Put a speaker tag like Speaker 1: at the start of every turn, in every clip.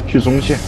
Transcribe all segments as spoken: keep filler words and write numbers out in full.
Speaker 1: 去中线。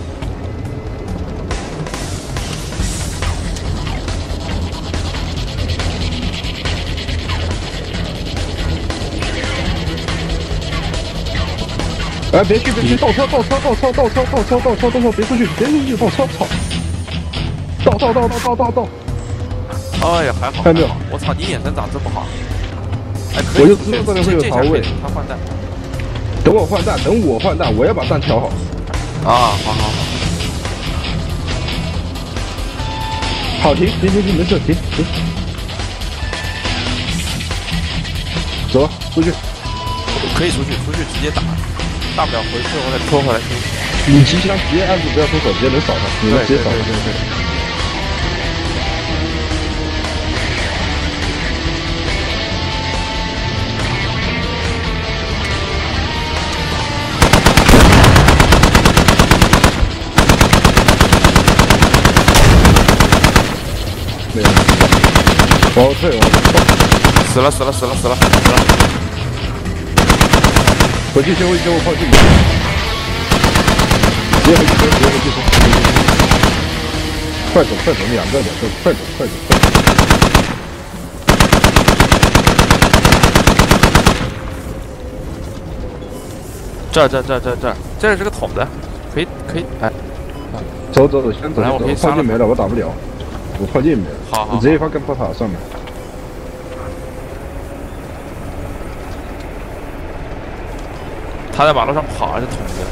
Speaker 1: 哎，别去别去，倒车倒车倒车倒车倒车倒车倒车，别出去别出去，倒车操！倒倒倒倒倒倒倒！
Speaker 2: 哎呀，还好，
Speaker 1: 看没有？
Speaker 2: 我操，你眼神咋这么好？哎，可以，
Speaker 1: 我就知道这里会有槽位。
Speaker 2: 他换弹。
Speaker 1: 等我换弹，等我换弹，我要把弹调好。
Speaker 2: 啊，好好好。
Speaker 1: 好，停停停停，没事，停停。走吧，出去。
Speaker 2: 可以出去，出去直接打，大不了回去我再拖回来。
Speaker 1: 你机器枪直接按住，不要出手，直接能扫他，你能直接扫他。对对对对。没有，往后退，往后退。
Speaker 2: 死了死了死了死了死了！
Speaker 1: 回去先回去先我炮击你。直接回去直接回去冲！快走快走，两个两个，快走快走快走！
Speaker 2: 这儿这儿这儿这儿这儿，这儿是个桶子，可以可以哎。
Speaker 1: 走走走，先走。
Speaker 2: 来，我可以
Speaker 1: 炮击没了，我打不了。我炮击没了，
Speaker 2: 好好，
Speaker 1: 你直接放跟炮塔上面。
Speaker 2: 他在马路上跑还是桶子？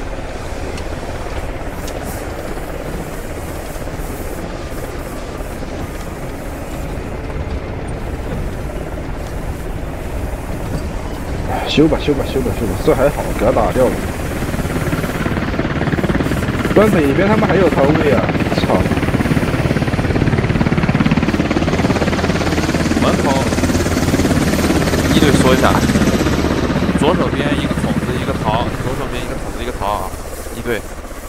Speaker 1: 修吧修吧修吧修吧，这还好，给他打掉了。关北边他们还有槽位啊！操！
Speaker 2: 门口，一队说一下，左手边一个桶子一个桃，左手边一个桶子一个桃啊，一队。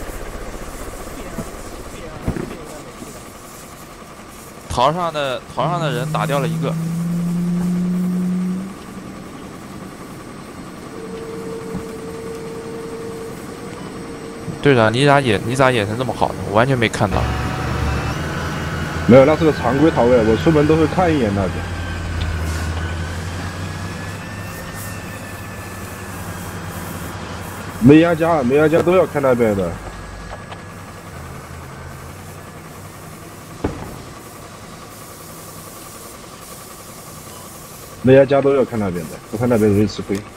Speaker 2: 桃上的桃上的人打掉了一个。队长，你咋眼你咋眼神这么好呢？我完全没看到。
Speaker 1: 没有，那是个常规逃位，我出门都会看一眼那个。没压家，没压家都要看那边的。没压家都要看那边的，不看那边容易吃亏。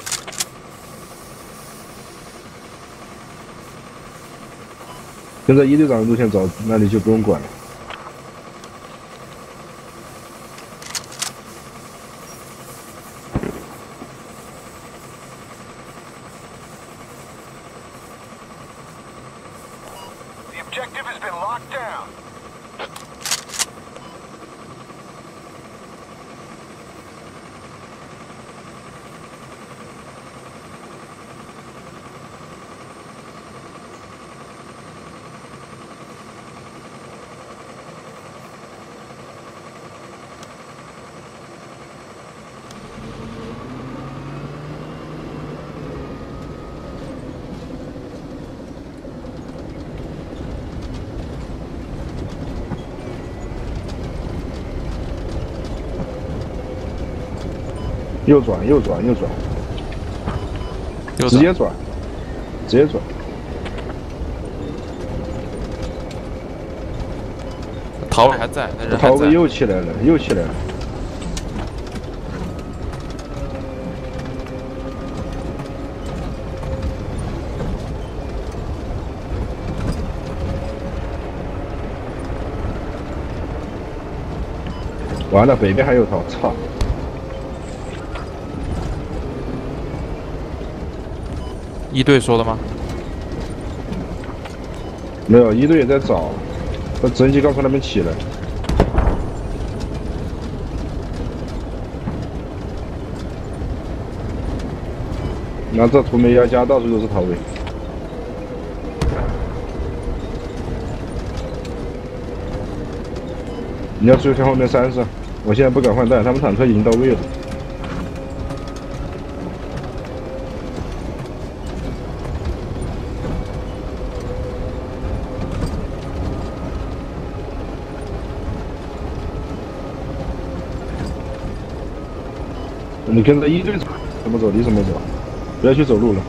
Speaker 1: 跟着一队长的路线走，那你就不用管了。右转，右转，右转，直接转，直接转。
Speaker 2: 桃尾还在，那人还在。
Speaker 1: 桃尾又起来了，又起来了。完了，北边还有桃，操！
Speaker 2: 一队说的吗？
Speaker 1: 没有，一队也在找，他直升机刚从那边起来。那这图没压家，到处都是逃位。你要注意看后面山上，我现在不敢换弹，他们坦克已经到位了。 你跟着一队走，怎么走你怎么走，不要去走路了。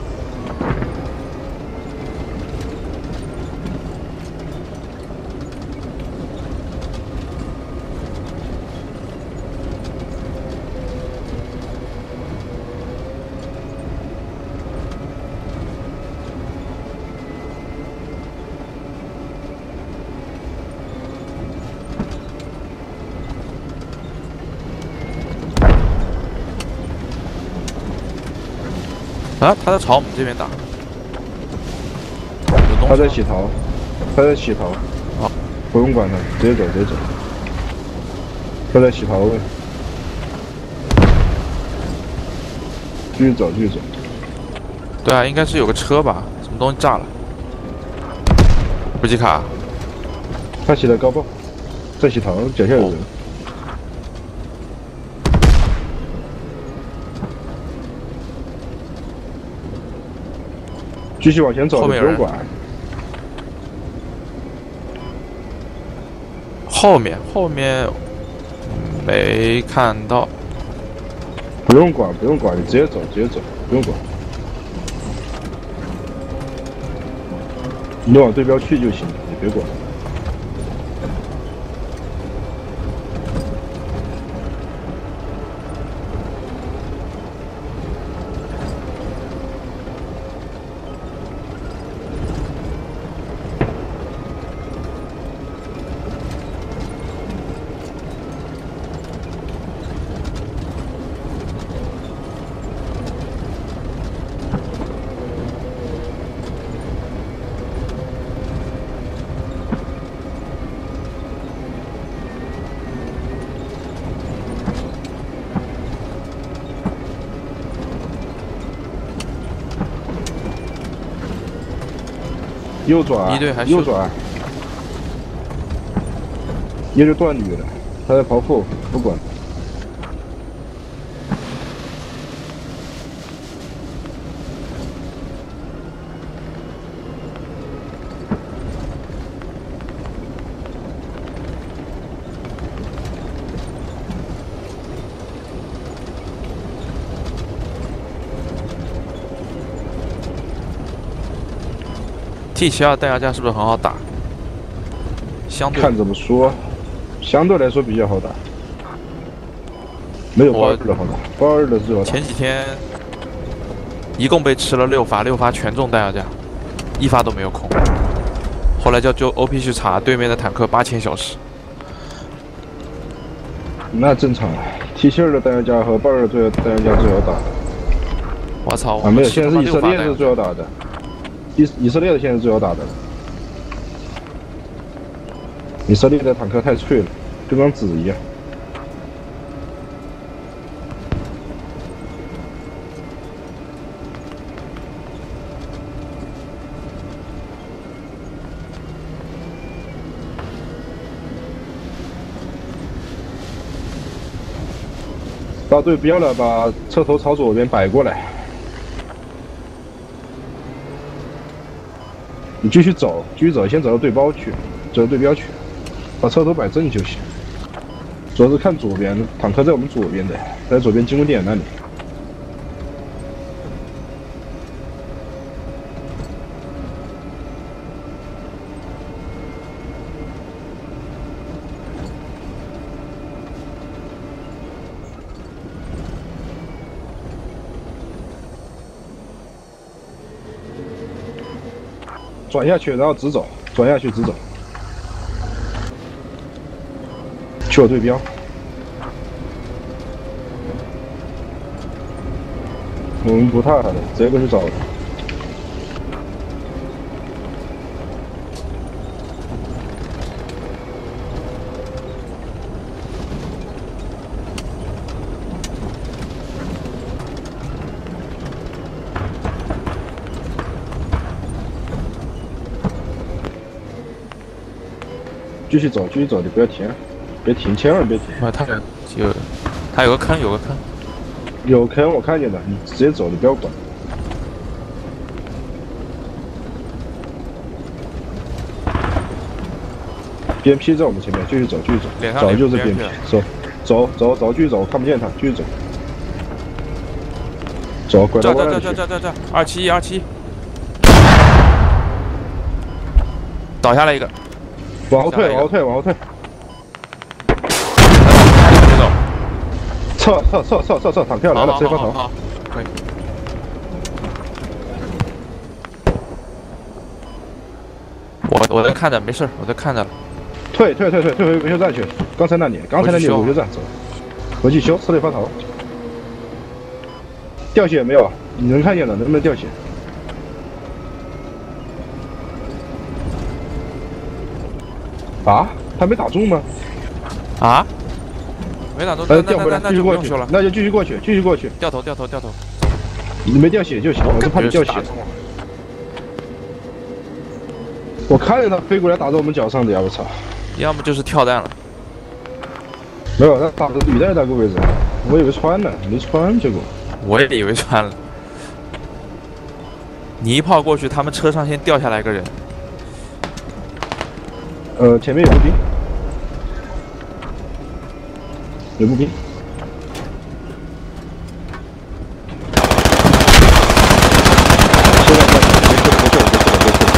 Speaker 2: 啊，他在朝我们这边打，有东西
Speaker 1: 他在洗逃，他在洗逃。
Speaker 2: 好，
Speaker 1: 不用管他，直接走，直接走。他在洗逃位，继续走，继续走。
Speaker 2: 对啊，应该是有个车吧，什么东西炸了？补给卡。
Speaker 1: 他洗的高爆，在洗逃，脚下有人。继续往前走，不用管。
Speaker 2: 后面后面没看到。
Speaker 1: 不用管，不用管，你直接走，直接走，不用管。你往对标去就行，你别管。右转，
Speaker 2: 一队还是
Speaker 1: 右转，一队断女了，他在跑后，不管。
Speaker 2: T 七二弹药架是不是很好打？相对
Speaker 1: 看怎么说，相对来说比较好打，没有八二的好打，八二的最好打。
Speaker 2: 前几天一共被吃了六发，六发全中弹药架，一发都没有空。后来叫就 O P 去查对面的坦克八千小时。
Speaker 1: 那正常啊 ，T 七二的弹药架和八二的最弹药架最好打。
Speaker 2: 我操！
Speaker 1: 啊，没有，现在是以色列是最好打的。以以色列的现在是最好打的，以色列的坦克太脆了，跟张纸一样。到对标了，把车头朝左边摆过来。你继续走，继续走，先走到对包去，走到对标去，把车头摆正就行。主要是看左边，坦克在我们左边的，在左边进攻点那里。转下去，然后直走，转下去直走，去我对标。我们不踏他的，直接过去找他。继续走，继续走，你不要停，别停，千万别停。
Speaker 2: 啊，他有，他有个坑，有个坑，
Speaker 1: 有坑我看见了，你直接走，你不要管。B M P 在我们前面，继续走，继续走，早就是 B M P，走，走走走，继续走，我看不见他，继续走。 走，拐到
Speaker 2: 这这
Speaker 1: 过来去。
Speaker 2: 这这这这，二七一二七一，倒下来一个，
Speaker 1: 往后退，往后退，往后退。
Speaker 2: 别走，
Speaker 1: 撤撤撤撤撤撤，坦克要来了，直接爆头。
Speaker 2: 好，可以。我我在看着，没事，我在看着。
Speaker 1: 退退退退退回维修站去。刚才那里，刚才那里有维修站，走。回去修，车内发头。掉血没有？你能看见了，能不能掉血？啊？他没打中吗？
Speaker 2: 啊？没打中，
Speaker 1: 那
Speaker 2: 那那那
Speaker 1: 继续过去，那就继续过去，继续过去。
Speaker 2: 掉头掉头掉头。
Speaker 1: 你没掉血就行，我是怕你掉血。我看见他飞过来打在我们脚上的呀！我操！
Speaker 2: 要么就是跳弹了。
Speaker 1: 没有，他打的履带那个位置，我以为穿了，没穿，结果
Speaker 2: 我也以为穿了。你一炮过去，他们车上先掉下来一个人。
Speaker 1: 呃，前面有步兵，有步兵。现在别去了，别去了，别去了，别去了，别去了。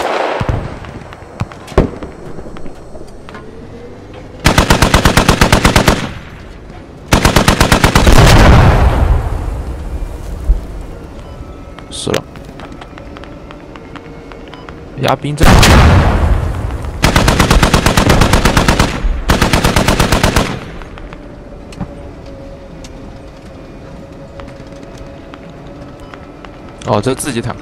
Speaker 2: 死了，压兵阵。哦，这自己坦克。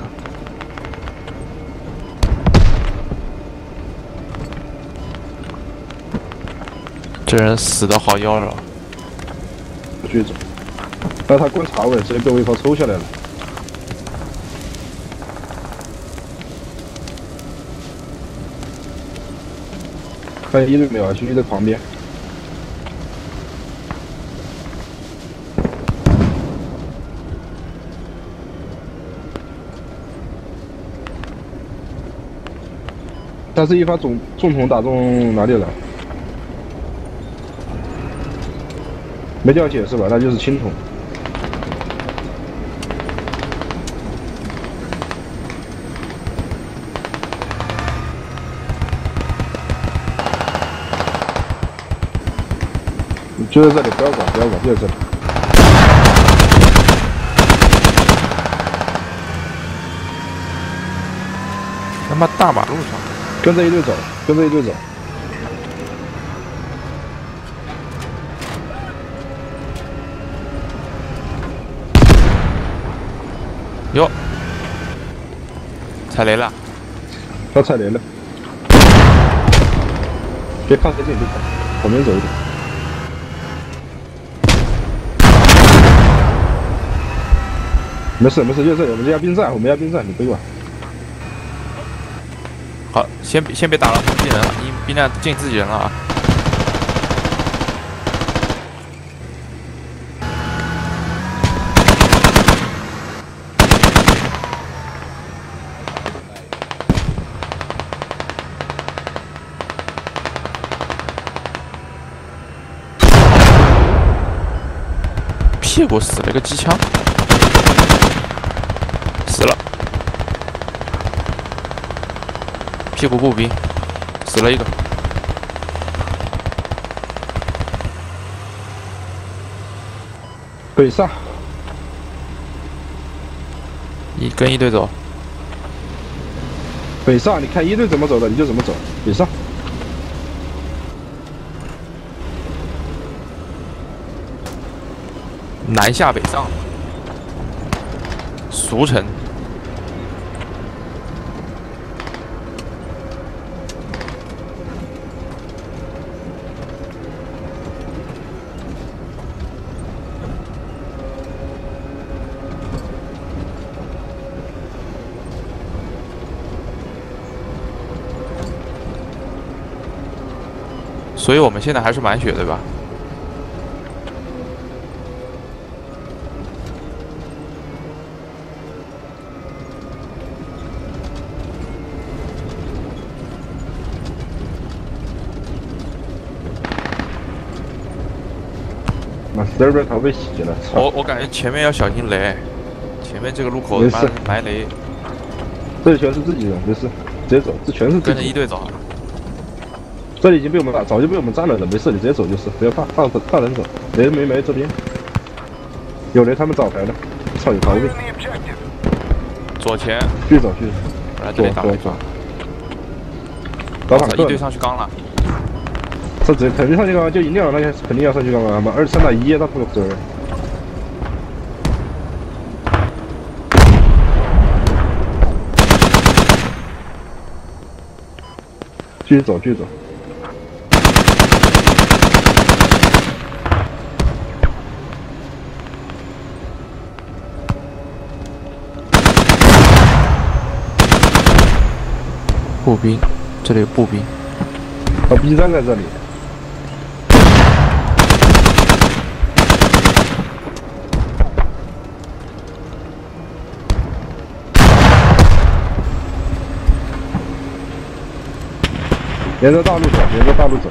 Speaker 2: 这人死的好妖娆。
Speaker 1: 追走，那他观察位直接被我一炮抽下来了。看见一队没有？兄弟在旁边。他是一发重重筒打中哪里了？没掉血是吧？那就是轻筒。就在这里，不要管，不要管，就在这里。
Speaker 2: 他妈大马路上，
Speaker 1: 跟着一队走，跟着一队走。
Speaker 2: 哟，踩雷了，
Speaker 1: 他踩雷了。别靠太近，别靠，旁边走一点。没事没事，就这里，我们压兵站，我们压兵站，你不用管。
Speaker 2: 好，先别先别打了，自己人了，你兵站进自己人了啊！屁股死了个机枪，死了。屁股步兵死了一个。
Speaker 1: 北上，
Speaker 2: 一跟一队走。
Speaker 1: 北上，你看一队怎么走的，你就怎么走。北上。
Speaker 2: 南下北上，俗称。所以我们现在还是满血，对吧？
Speaker 1: 妈，十二边头被洗了，操！
Speaker 2: 我我感觉前面要小心雷。 前面这个路口
Speaker 1: 没事
Speaker 2: 他妈埋雷，
Speaker 1: 这里全是自己人，没事，直接走，这全是自
Speaker 2: 跟着
Speaker 1: 己人。
Speaker 2: 一队走。
Speaker 1: 这里已经被我们打，早就被我们占了的，没事，你直接走就是，不要怕，大大人走。雷没没这边，有雷他们找牌了，操有逃避。
Speaker 2: 左前，
Speaker 1: 继续走，继续。
Speaker 2: 来这里打一抓。
Speaker 1: 打坦克
Speaker 2: 一队。上去刚了，
Speaker 1: 这直接肯定上去刚，就赢掉了，那肯定要上去刚了，他妈二三打一，那不可能。继续走，继续走。
Speaker 2: 步兵，这里有步兵。
Speaker 1: 哦 ，B 站在这里。沿着大路走，沿着大路走。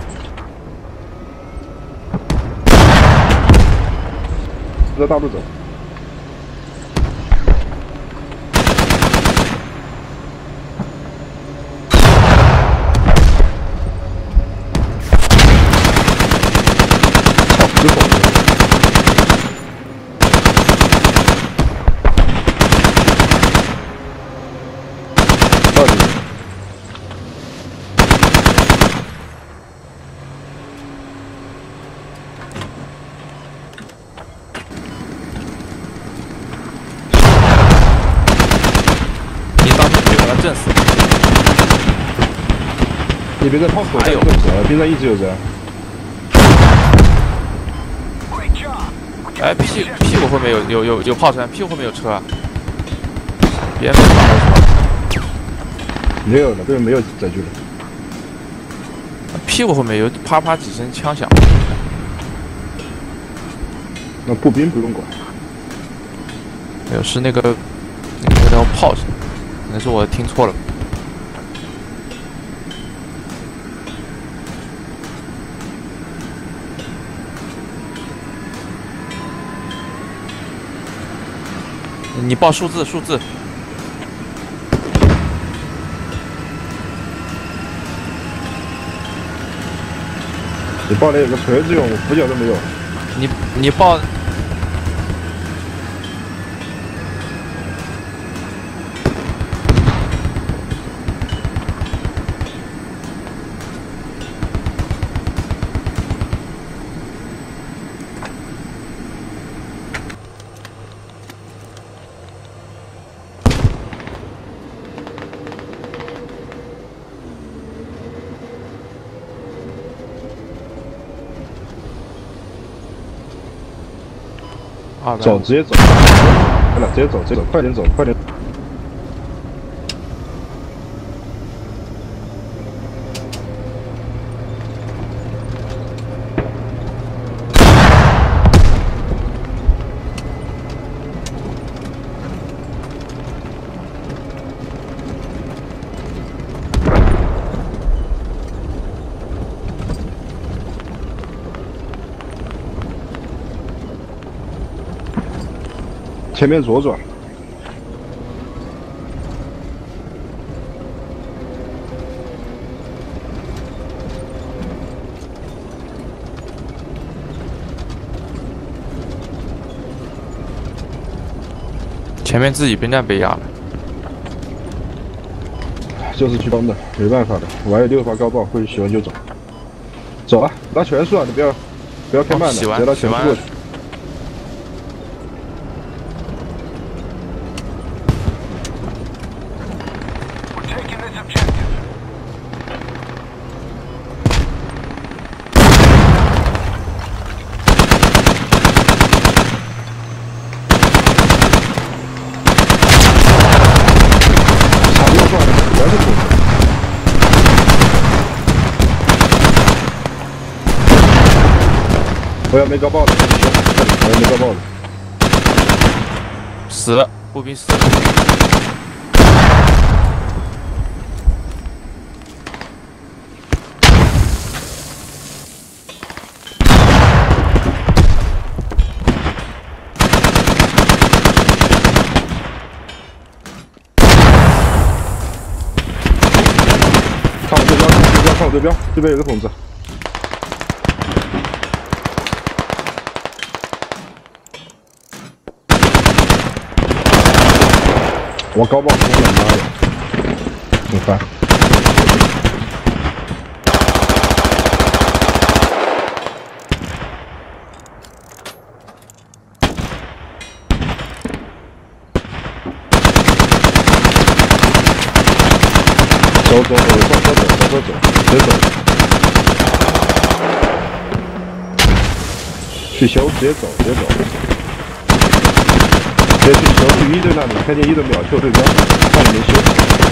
Speaker 1: 沿着大路走。操，死狗！到底？
Speaker 2: 你当时就把他震死。
Speaker 1: 你别在炮口上
Speaker 2: 还有
Speaker 1: 边上一直有人。
Speaker 2: 哎，屁屁股后面有有有有炮声，屁股后面有车啊！别没打是吧？
Speaker 1: 没有了，这边没有载具了。
Speaker 2: 屁股后面有啪啪几声枪响。
Speaker 1: 那步兵不用管。
Speaker 2: 没有，是那个那个叫炮声，可能是我听错了。你报数字，数字。
Speaker 1: 你报的有个锤子用，俯角都没有。
Speaker 2: 你你报。啊，
Speaker 1: 走，直接走，快了，直接走，直接走，快点走，快点。前面左转，
Speaker 2: 前面自己兵站被压了，
Speaker 1: 就是去帮的，没办法的。我还有六发高爆，会洗完就走。走啊，拿全速啊！你不要不要开慢的，直接拿全速过去。我要没高爆的，我要没高爆的，
Speaker 2: 死了，步兵死了。
Speaker 1: 看我对标，对面有个筒子。我高爆空了，妈呀！很烦。走走走，走走走走走走，直接走。去修，直接走，直接走。直接去修，去一队那里，看见一队秒球对标，看你没修。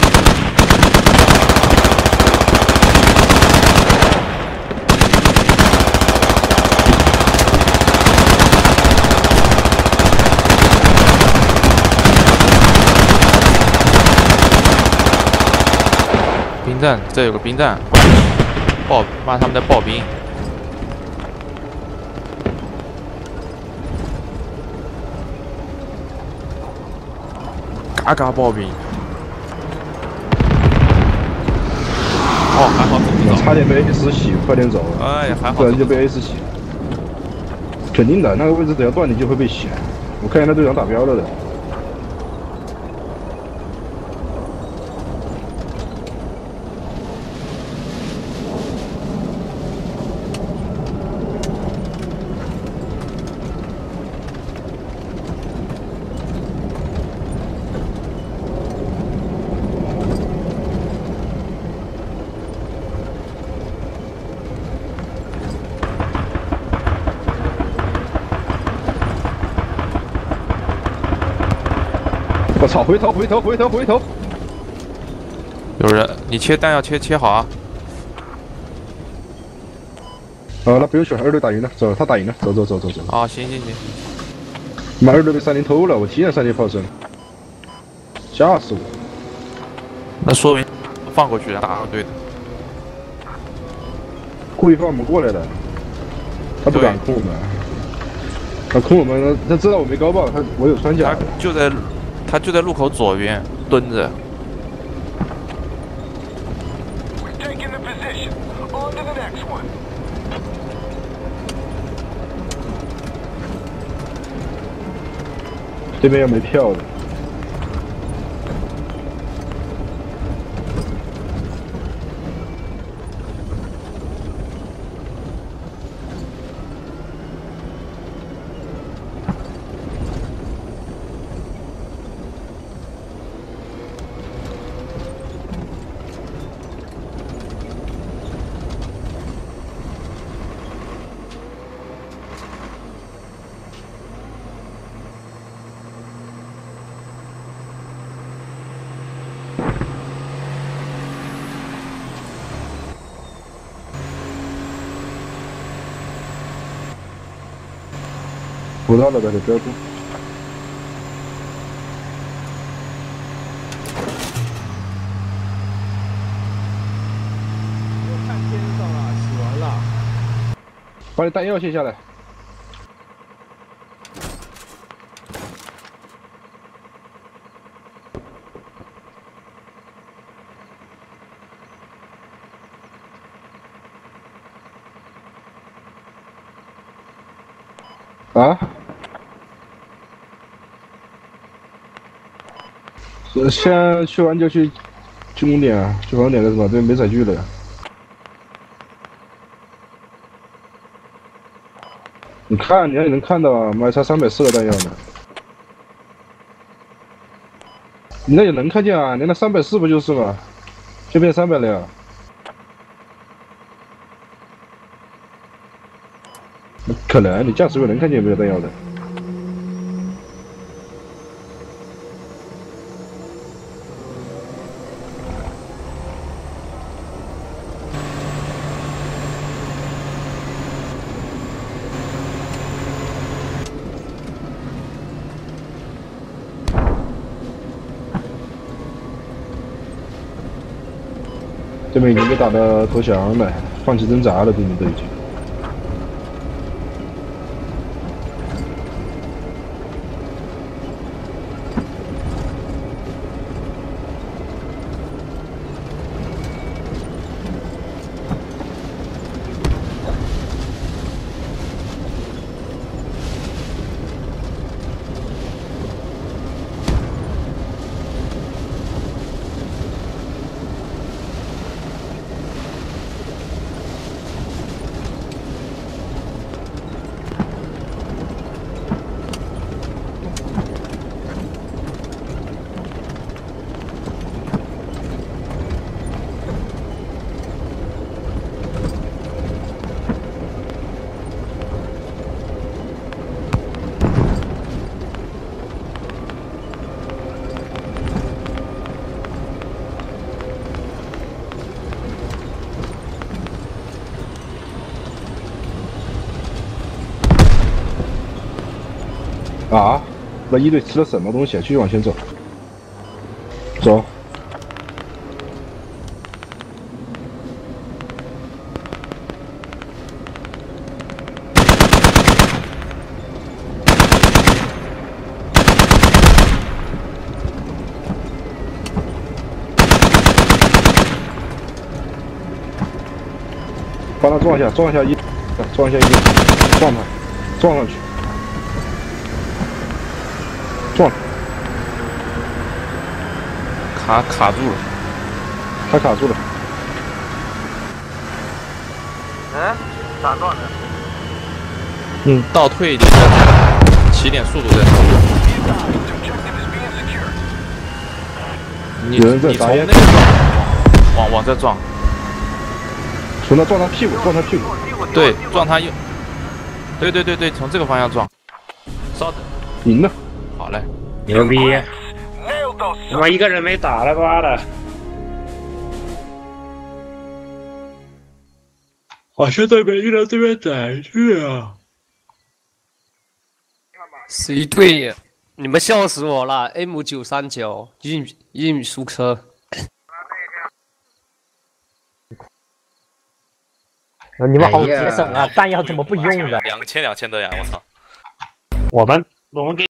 Speaker 2: 兵站，这有个兵站，爆，妈他们在爆兵。嘎嘎爆兵。哦，还好走不走。
Speaker 1: 差点被 A 十洗，快点走。
Speaker 2: 哎呀，还好。
Speaker 1: 不然就被 A 十洗。肯定的，那个位置只要断，你就会被洗。我看见那队长打标了的。我操！回头，回头，回头，回头！
Speaker 2: 有人，你切弹要切切好啊！
Speaker 1: 啊，那不用选，二队打赢了，走，他打赢了，走走走走走。
Speaker 2: 啊，行行行。
Speaker 1: 妈，二队被三零偷了，我体验三零炮声，吓死我！
Speaker 2: 那说明放过去打二队的，
Speaker 1: 故意放我们过来的，他不敢控我们，他控我们，他知道我没高爆，他我有穿甲，
Speaker 2: 他就在。他就在路口左边蹲着。
Speaker 1: 这边又没票的。捕到了的就标注。
Speaker 3: 看天上了，洗完了。
Speaker 1: 把你弹药卸下来。啊？现在去完就去进攻点啊，去防点干什么？这边没载具了呀。你看，你还能看到啊？妈，差三百四的弹药呢。你那也能看见啊？你那三百四不就是吗？就变三百了呀。可能你驾驶员能看见有没有弹药的。这边已经被打的投降了，放弃挣扎了，对面都已经。 啊，那一队吃了什么东西啊？继续往前走，走。帮他撞一下，撞一下一，撞一下一，撞他，撞上去，撞，
Speaker 2: 卡卡住了，
Speaker 1: 他卡住了。
Speaker 4: 嗯，咋撞的？
Speaker 2: 嗯，倒退一点，起点速度再差不多。你
Speaker 1: 有人在
Speaker 2: 你从
Speaker 1: 打野
Speaker 2: 那个撞，往往这撞，
Speaker 1: 从那撞他屁股，撞他屁股。
Speaker 2: 对，撞他右，对对对对，从这个方向撞。稍等，
Speaker 1: 赢了，
Speaker 2: 好嘞，
Speaker 5: 牛逼！他妈一个人没打了吧的。我现在没遇到这边展示啊。
Speaker 6: 谁对？你们笑死我了 ！M 九三九运运输车。
Speaker 7: 你们好节省啊！弹药怎么不用的？
Speaker 2: 两千两千的呀！我操！
Speaker 5: 我们我们给。